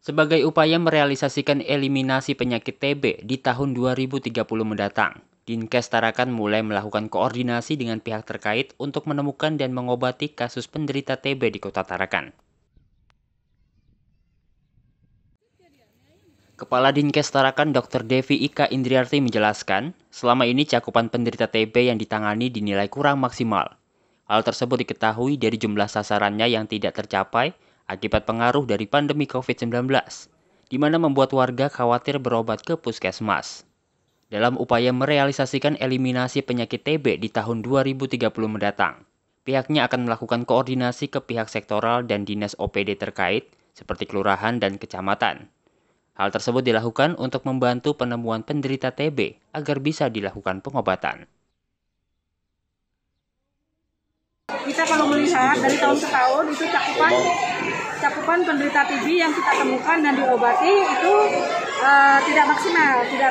sebagai upaya merealisasikan eliminasi penyakit TB di tahun 2030 mendatang. Dinkes Tarakan mulai melakukan koordinasi dengan pihak terkait untuk menemukan dan mengobati kasus penderita TB di Kota Tarakan. Kepala Dinkes Tarakan Dr. Devi Ika Indriarti menjelaskan, selama ini cakupan penderita TB yang ditangani dinilai kurang maksimal. Hal tersebut diketahui dari jumlah sasarannya yang tidak tercapai akibat pengaruh dari pandemi COVID-19, di mana membuat warga khawatir berobat ke puskesmas. Dalam upaya merealisasikan eliminasi penyakit TB di tahun 2030 mendatang, pihaknya akan melakukan koordinasi ke pihak sektoral dan dinas OPD terkait, seperti kelurahan dan kecamatan. Hal tersebut dilakukan untuk membantu penemuan penderita TB agar bisa dilakukan pengobatan. Kita kalau melihat dari tahun ke tahun itu cakupan penderita TB yang kita temukan dan diobati itu tidak maksimal, tidak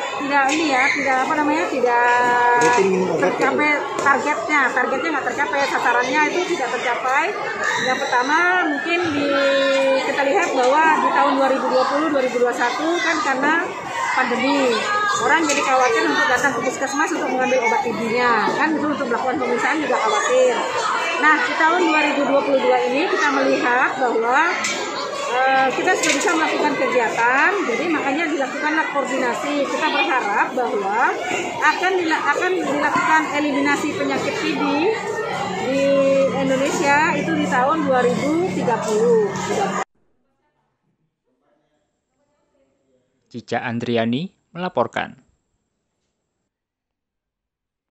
tercapai targetnya nggak tercapai, sasarannya itu tidak tercapai. Yang pertama mungkin kita lihat bahwa di tahun 2020-2021 kan karena pandemi, orang jadi khawatir untuk datang ke puskesmas untuk mengambil obat TB-nya, kan itu untuk melakukan pemeriksaan juga khawatir. Nah, di tahun 2022 ini kita melihat bahwa kita sudah bisa melakukan kegiatan, jadi makanya dilakukanlah koordinasi. Kita berharap bahwa akan dilakukan eliminasi penyakit TB di Indonesia itu di tahun 2030. Cica Andriani melaporkan.